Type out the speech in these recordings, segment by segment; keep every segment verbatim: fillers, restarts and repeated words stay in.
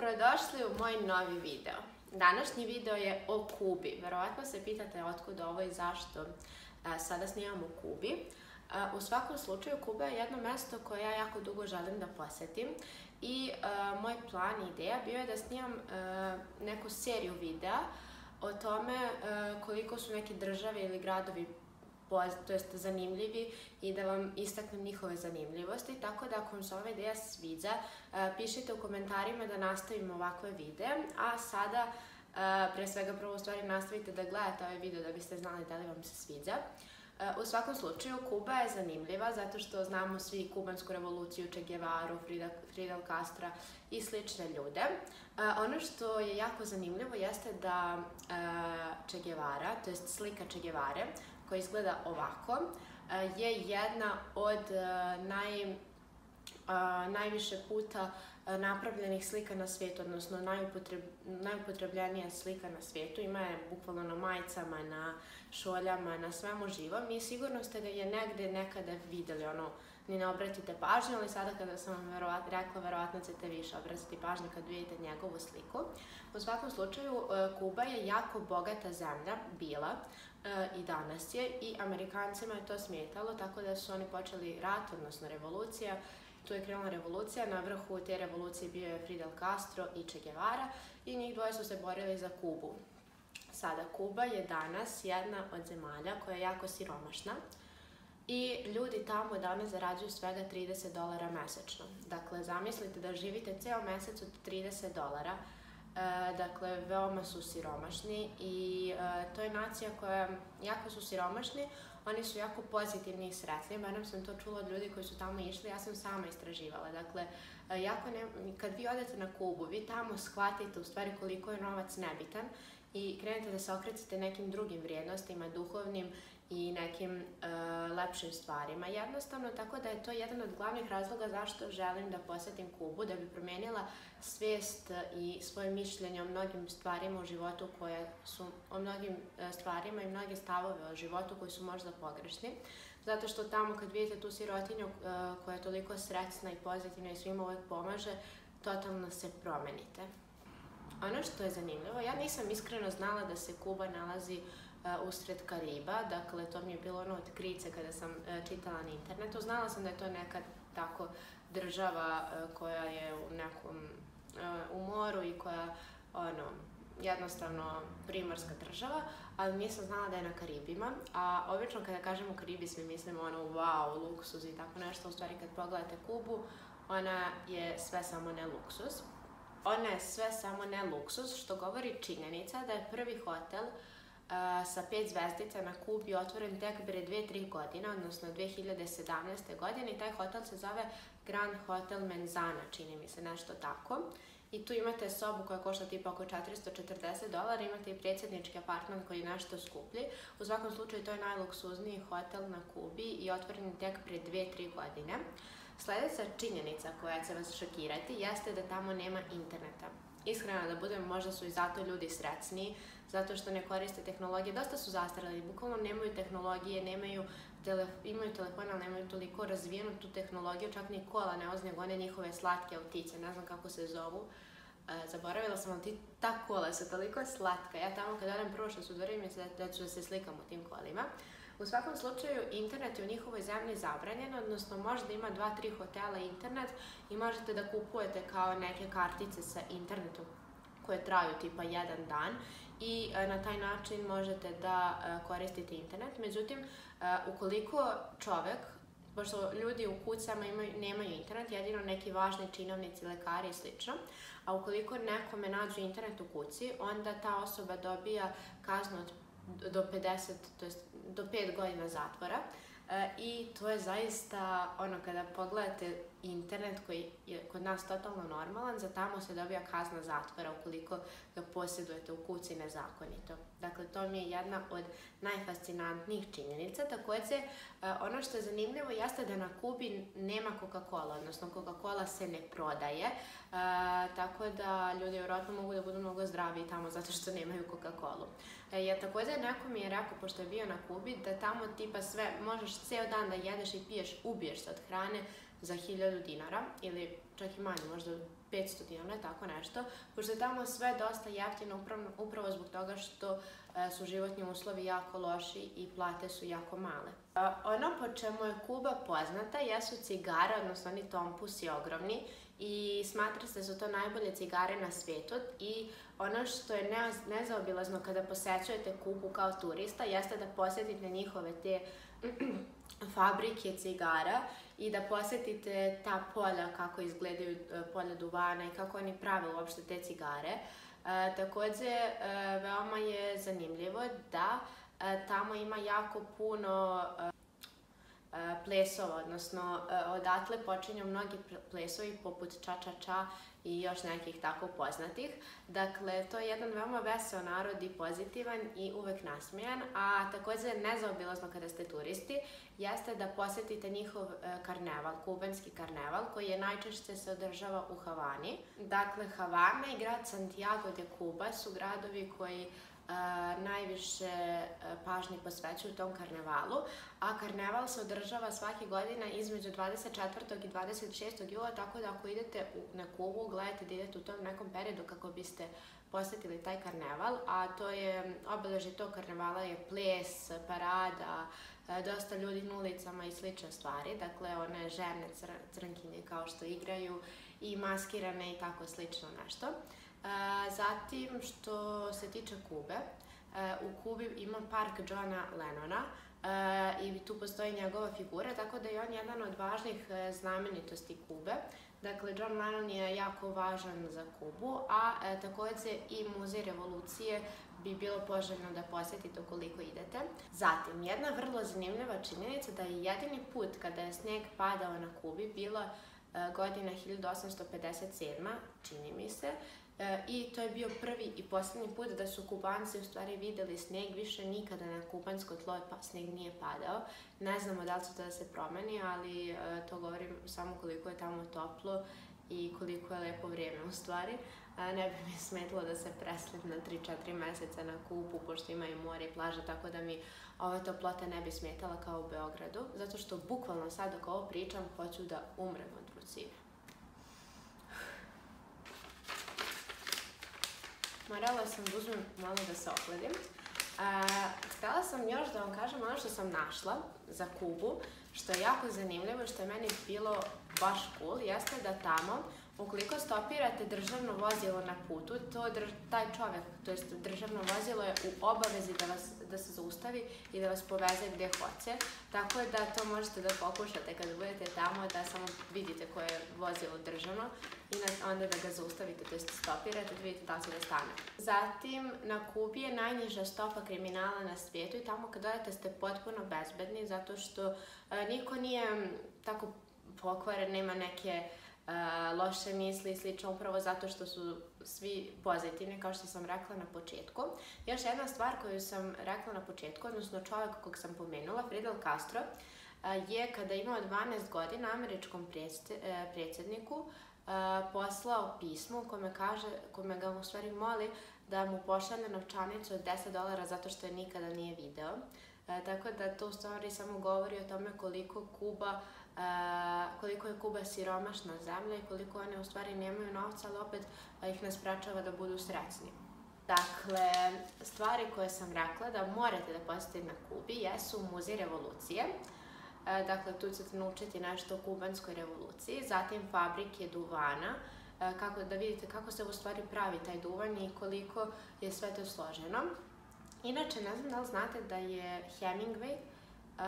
dobrodošli u moj novi video. Današnji video je o Kubi. Verovatno se pitate otkud ovo i zašto sada snimam u Kubi. U svakom slučaju, Kuba je jedno mesto koje ja jako dugo želim da posetim i moj plan i ideja bio je da snimam neku seriju videa o tome koliko su neke države ili gradovi to jest zanimljivi i da vam istaknem njihove zanimljivosti, tako da ako vam se ova ideja sviđa, pišite u komentarima da nastavimo ovakve videe, a sada pre svega prvo u stvari nastavite da gledate ovaj video da biste znali da li vam se sviđa. U svakom slučaju, Kuba je zanimljiva zato što znamo svi kubansku revoluciju, Che Guevaru, Fidel Castra i slične ljude. Ono što je jako zanimljivo jeste da Che Guevara, to jest slika Che Guevare, koja izgleda ovako, je jedna od naj, najviše puta napravljenih slika na svijetu, odnosno najupotreb, najupotrebljenija slika na svijetu. Ima je bukvalno na majicama, na šoljama, na svemu živom i sigurno ste ga je negde nekada videli, ono, ni ne obratite pažnju, ali sada kada sam vam verovat, rekla, verovatno ćete više obratiti pažnju kad vidite njegovu sliku. U svakom slučaju, Kuba je jako bogata zemlja, bila i danas je, i Amerikancima je to smetalo, tako da su oni počeli rat, odnosno revolucija. Tu je krenula revolucija, na vrhu te revolucije bio je Fidel Castro i Che Guevara i njih dvoje su se borili za Kubu. Sada, Kuba je danas jedna od zemalja koja je jako siromašna i ljudi tamo danas zarađuju svega trideset dolara mesečno. Dakle, zamislite da živite ceo mesec od trideset dolara, dakle, veoma su siromašni i to je nacija koja, jako su siromašni, oni su jako pozitivni i sretni, barem sam to čula od ljudi koji su tamo išli, ja sam sama istraživala. Dakle, jako ne, kad vi odete na Kubu, vi tamo shvatite u stvari koliko je novac nebitan i krenete da se okrećete nekim drugim vrijednostima, duhovnim i nekim uh, lepšim stvarima. Jednostavno, tako da je to jedan od glavnih razloga zašto želim da posetim Kubu, da bi promenila svijest i svoje mišljenje o mnogim stvarima u životu koje su, o mnogim stvarima i mnoge stavove o životu koji su možda pogrešni. Zato što tamo kad vidite tu sirotinju uh, koja je toliko srećna i pozitivna i svima uvek pomaže, totalno se promenite. Ono što je zanimljivo, ja nisam iskreno znala da se Kuba nalazi usred Kariba, dakle to mi je bilo ono otkriće kada sam čitala na internetu. Znala sam da je to neka tako država koja je u nekom u moru i koja ono jednostavno primorska država, ali nisam znala da je na Karibima, a obično kada kažemo Karibi svi mislimo ono wow, luksuz i tako nešto. U stvari kad pogledate Kubu, ona je sve samo ne luksuz. Ona je sve samo ne luksuz, što govori činjenica da je prvi hotel Uh, sa pet zvezdica na Kubi otvoren tek pre dve tri godine, odnosno dve hiljade sedamnaeste. godine i taj hotel se zove Grand Hotel Menzana, čini mi se nešto tako. I tu imate sobu koja košta tipa oko četiristo četrdeset dolara, imate i predsjednički apartman koji je nešto skuplji. U svakom slučaju to je najluksuzniji hotel na Kubi i otvoren je tek pre dve tri godine. Sljedeća činjenica koja će vas šokirati jeste da tamo nema interneta. Iskreno da budem, možda su i zato ljudi srećniji, zato što ne koriste tehnologije, dosta su zastarali, bukvalno nemaju tehnologije, nemaju telef imaju telefone, ali nemaju toliko razvijenu tu tehnologiju, čak ni kola ne voze, nego one njihove slatke autice, ne znam kako se zovu. E, zaboravila sam, ali ti, ta kola su toliko slatka, ja tamo kad odem prvo što su dvori mi se da ću da se slikam u tim kolima. U svakom slučaju, internet je u njihovoj zemlji zabranjen, odnosno možda ima dva tri hotela internet i možete da kupujete kao neke kartice sa internetom koje traju tipa jedan dan i na taj način možete da koristite internet. Međutim, ukoliko čovek, pošto ljudi u kućama imaju, nemaju internet, jedino neki važni činovnici, lekari i slično, a ukoliko nekome nađu internet u kući, onda ta osoba dobija kaznu od do pedeset, to jest do pet godina zatvora. E, i to je zaista ono kada pogledate internet koji je kod nas totalno normalan, za tamo se dobija kazna zatvora ukoliko ga posjedujete u kući nezakonito. Dakle, to mi je jedna od najfascinantnijih činjenica. Takođe, e, ono što je zanimljivo jeste da na Kubi nema Coca-Cola, odnosno Coca-Cola se ne prodaje, e, tako da ljudi vjerojatno mogu da budu mnogo zdraviji tamo zato što nemaju Coca-Colu. E, ja također neko mi je rekao, pošto je bio na Kubi, da tamo tipa sve, možeš ceo dan da jedeš i piješ, ubiješ se od hrane za hiljadu dinara ili čak i manje, možda petsto dinara, tako nešto, pošto je tamo sve dosta jeftino upravo, upravo zbog toga što e, su životni uslovi jako loši i plate su jako male. E, ono po čemu je Kuba poznata jesu cigare, odnosno oni tompusi ogromni, i smatra se da su to najbolje cigare na svetu i ono što je ne, nezaobilazno kada posećujete Kubu kao turista jeste da posjetite njihove te fabrike cigara i da posjetite ta polja, kako izgledaju polja duvana i kako oni prave uopšte te cigare. E, takođe, e, veoma je zanimljivo da e, tamo ima jako puno e, plesova, odnosno odatle počinju mnogi plesovi poput ča-ča-ča i još nekih tako poznatih. Dakle, to je jedan veoma veseo narod i pozitivan i uvek nasmejan, a takođe nezaobilazno kada ste turisti jeste da posjetite njihov karneval, kubanski karneval, koji je najčešće se održava u Havani. Dakle, Havana i grad Santiago de Cuba su gradovi koji Uh, najviše uh, pažnje posvećuju tom karnevalu, a karneval se održava svake godine između dvadeset četvrtog i dvadeset šestog jula, tako da ako idete u, na Kubu, gledajte da idete u tom nekom periodu kako biste posjetili taj karneval, a to je, obeležje tog karnevala je ples, parada, uh, dosta ljudi na ulicama i slične stvari, dakle one žene cr crnkinje kao što igraju i maskirane i tako slično nešto. Zatim, što se tiče Kube, u Kubi ima park Johna Lennona i tu postoji njegova figura, tako da je on jedan od važnih znamenitosti Kube. Dakle, John Lennon je jako važan za Kubu, a takođe i Muzej revolucije bi bilo poželjno da posjetite ukoliko idete. Zatim, jedna vrlo zanimljiva činjenica da je jedini put kada je sneg padao na Kubi bila godina hiljadu osamsto pedeset sedma, čini mi se, i to je bio prvi i poslednji put da su Kubanci u stvari videli sneg, više nikada na kubansko tlo pa sneg nije padao. Ne znamo da li će to da se promeni, ali to govorim samo koliko je tamo toplo i koliko je lepo vrijeme u stvari. Ne bi mi smetilo da se preslim na tri četiri meseca na Kubu, pošto ima i more i plaža, tako da mi ova toplota ne bi smetala kao u Beogradu, zato što bukvalno sad dok ovo pričam hoću da umrem od vrućine. Morala sam da uzmem malo da se ohladim. Htela sam još da vam kažem ono što sam našla za Kubu, što je jako zanimljivo, što je meni bilo baš cool, jeste da tamo, ukoliko stopirate državno vozilo na putu, to drž, taj čovek, to jest državno vozilo je u obavezi da, vas, da se zaustavi i da vas poveze gdje hoće, tako da to možete da pokušate kada budete tamo, da samo vidite koje je vozilo državno i onda da ga zaustavite, to jest stopirate, da vidite da li će da stane. Zatim, na Kubi je najniža stopa kriminala na svijetu i tamo kad odete ste potpuno bezbedni, zato što a, niko nije tako pokvaren, nema neke Uh, loše misli i slično, upravo zato što su svi pozitivni, kao što sam rekla na početku. Još jedna stvar koju sam rekla na početku, odnosno čovjek kog sam pomenula, Fidel Castro, uh, je kada je imao dvanaest godina američkom predsjedniku uh, poslao pismo kome, kaže, kome ga u stvari moli da mu pošalje novčanicu od deset dolara zato što je nikada nije video. Uh, tako da to u stvari samo govori o tome koliko Kuba Uh, koliko je Kuba siromašna zemlja i koliko one u stvari nemaju novca, ali opet uh, ih ne sprečava da budu srećni. Dakle, stvari koje sam rekla da morate da posjetite na Kubi jesu Muzej revolucije. Uh, dakle, tu ćete naučiti nešto o kubanskoj revoluciji, zatim fabrike duvana, uh, kako, da vidite kako se u stvari pravi taj duvan i koliko je sve to složeno. Inače, ne znam da li znate da je Hemingway Uh,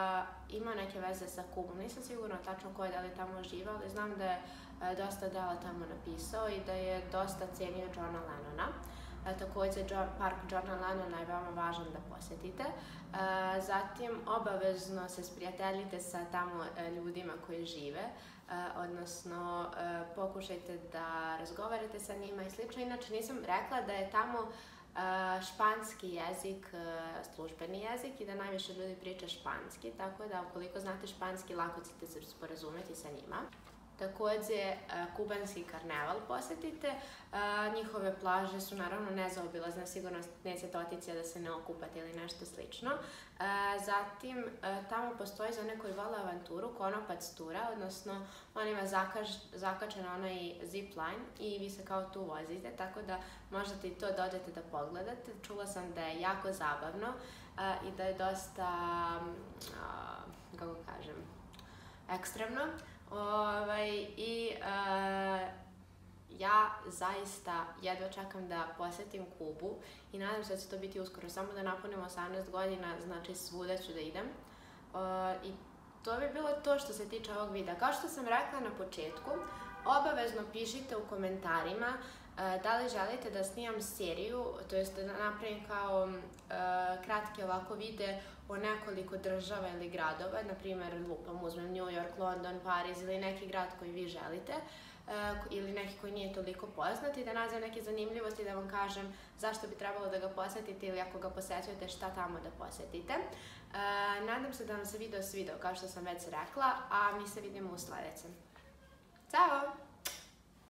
ima neke veze sa Kubom. Nisam sigurna tačno ko je da li tamo živa, ali znam da je uh, dosta dela tamo napisao i da je dosta cenio Johna Lennona. Uh, također John, park Johna Lennona je veoma važan da posjetite. Uh, zatim obavezno se sprijateljite sa tamo uh, ljudima koji žive, uh, odnosno uh, pokušajte da razgovarate sa njima i slično. Inače nisam rekla da je tamo Uh, španski jezik, uh, službeni jezik i da najviše ljudi priča španski, tako da ukoliko znate španski, lako ćete se sporazumeti sa njima. Takođe, kubanski karneval posetite. Njihove plaže su naravno nezaobilazne, sigurno nećete otići da se ne okupate ili nešto slično. Zatim, tamo postoji za one koji vole avanturu konopac tura, odnosno on ima zakačen onaj zip line i vi se kao tu vozite, tako da možete i to da odete da pogledate. Čula sam da je jako zabavno i da je dosta, kako kažem, ekstremno. I ja zaista jedva čekam da posetim Kubu i nadam se da će to biti uskoro. Samo da napunim osamnaest godina, znači svuda ću da idem. I to bi bilo to što se tiče ovog videa. Kao što sam rekla na početku, obavezno pišite u komentarima da li želite da snimam seriju, to jest da napravim kao kratke ovako videe o nekoliko država ili gradova, na primjer lupam, uzmem New York, London, Pariz ili neki grad koji vi želite ili neki koji nije toliko poznat i da nađem neke zanimljivosti da vam kažem zašto bi trebalo da ga posetite ili ako ga posećujete šta tamo da posetite. Nadam se da vam se video svideo kao što sam već rekla, a mi se vidimo u sledećem. Ćao!